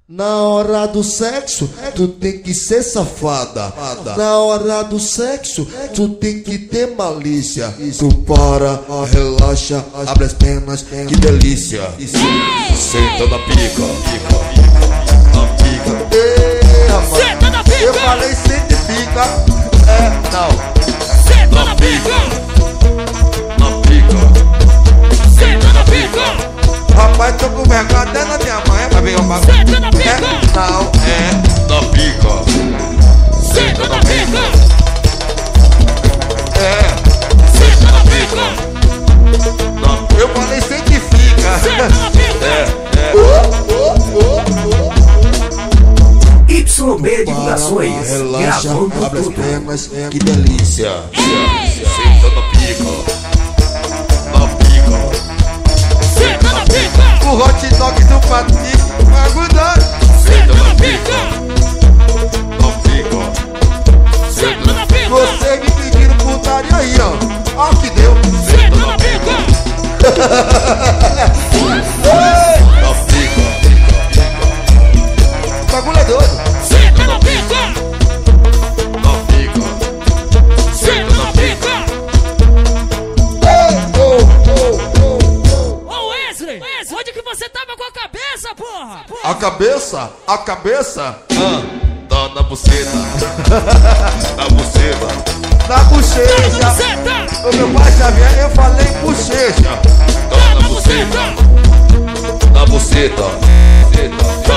Na hora do sexo, tu tem que ser safada. Na hora do sexo, tu tem que ter malícia. Tu para, relaxa, abre as pernas, que delícia. Senta na pica, na pica. Ei, rapaz, senta na pica. Eu falei senta e pica. É, não. Senta na pica. Na pica. Senta na pica. Rapaz, tô com vergonha até na minha mãe pra ver o bagulho. Senta na pica. Não, é na pica. Senta na pica. É, Senta na pica. não. Eu falei senta e fica. Senta na pica. YB Divulgações, Relaxa, gravando abre as tudo. pernas, que delícia. Ei. Senta na pica. Na pica. Senta na pica. O hot dog do Patrick, agudar. Senta na pica. Na pica. Senta na pica. Você me pedindo putaria aí, ó. Ó que deu. Senta na pica. Na pica. O bagulho é doido. Senta na pica. Na pica. Senta na pica. Oh. Ô Wesley, onde que você tava com a cabeça, porra? A cabeça? A cabeça? Tá na buceta. Na buceta. Na bochecha. Senta. O meu pai Xavier, eu falei bochecha. Tá na buceta. Na buceta.